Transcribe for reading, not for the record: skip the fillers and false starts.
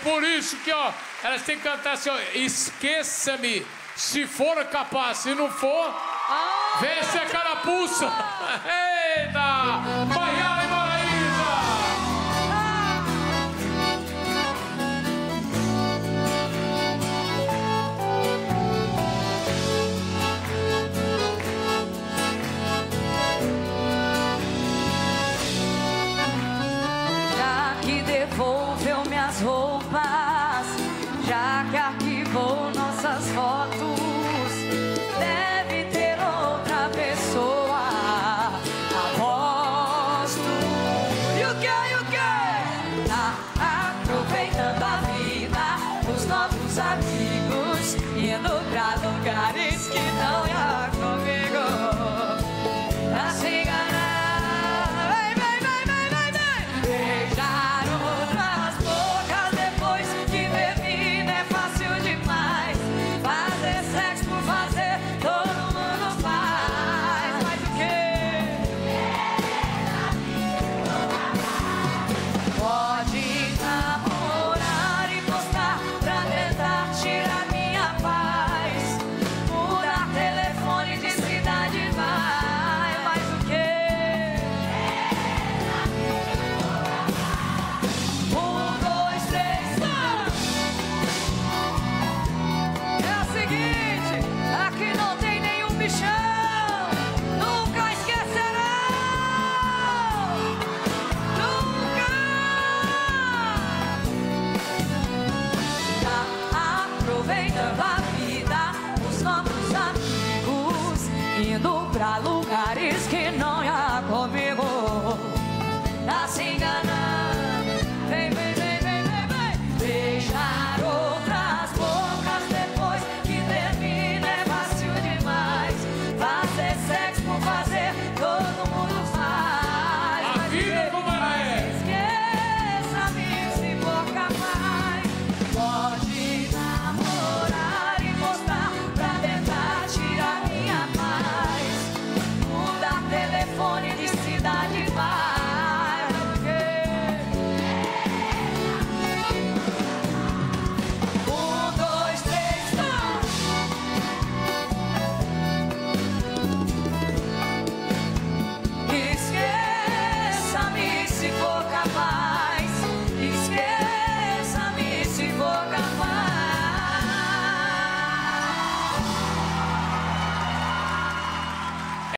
por isso que, ó, elas têm que cantar assim, ó, esqueça-me, se for capaz, se não for, vê se a carapuça. Eita! Maiara e Maraísa! Já que devolveu minhas roupas,